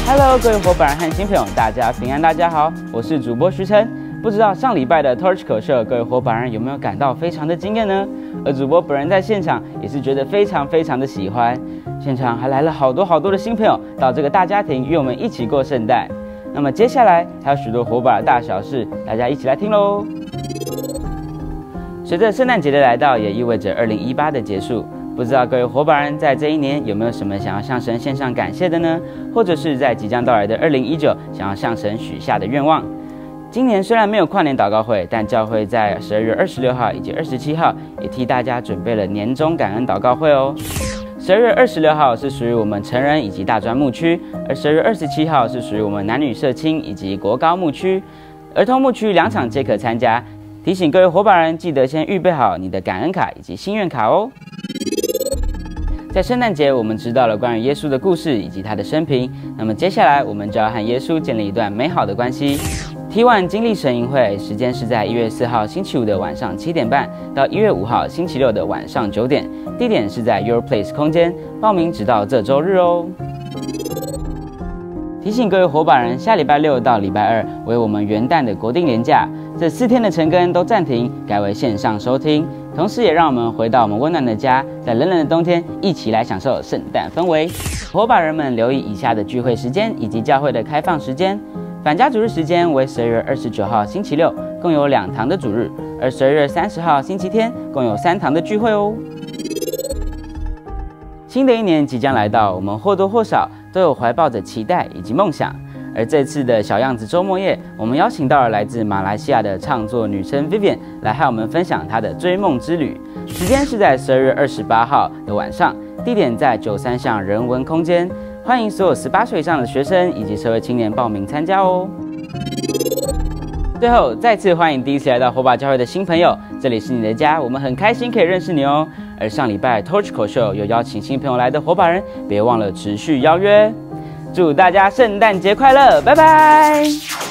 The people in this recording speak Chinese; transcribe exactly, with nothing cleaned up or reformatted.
Hello， 各位伙伴和新朋友，大家平安，大家好，我是主播徐晨。不知道上礼拜的 Torch 口秀，各位伙伴有没有感到非常的惊艳呢？而主播本人在现场也是觉得非常非常的喜欢，现场还来了好多好多的新朋友到这个大家庭与我们一起过圣诞。那么接下来还有许多伙伴的大小事，大家一起来听喽。随着圣诞节的来到，也意味着二零一八的结束。不知道各位伙伴在这一年有没有什么想要向神献上感谢的呢？或者是在即将到来的二零一九想要向神许下的愿望？今年虽然没有跨年祷告会，但教会在十二月二十六号以及二十七号也替大家准备了年终感恩祷告会哦。十二月二十六号是属于我们成人以及大专牧区，而十二月二十七号是属于我们男女社青以及国高牧区。儿童牧区两场皆可参加，提醒各位伙伴记得先预备好你的感恩卡以及心愿卡哦。在圣诞节，我们知道了关于耶稣的故事以及他的生平，那么接下来我们就要和耶稣建立一段美好的关系。T 一 经历神营会时间是在一月四号星期五的晚上七点半到一月五号星期六的晚上九点，地点是在 Your Place 空间，报名直到这周日哦。提醒各位伙伴人，下礼拜六到礼拜二为我们元旦的国定连假，这四天的晨更都暂停，改为线上收听，同时也让我们回到我们温暖的家，在冷冷的冬天一起来享受圣诞氛围。伙伴人们留意以下的聚会时间以及教会的开放时间。返家主日时间为十二月二十九号星期六，共有两堂的主日；而十二月三十号星期天共有三堂的聚会哦。新的一年即将来到，我们或多或少都有怀抱着期待以及梦想。而这次的小样子周末夜，我们邀请到了来自马来西亚的唱作女生 Vivian 来和我们分享她的追梦之旅。时间是在十二月二十八号的晚上，地点在九三巷人文空间。欢迎所有十八岁以上的学生以及社会青年报名参加哦。最后，再次欢迎第一次来到火把教会的新朋友，这里是你的家，我们很开心可以认识你哦。而上礼拜 Torch 口秀有邀请新朋友来的火把人，别忘了持续邀约。祝大家圣诞节快乐，拜拜。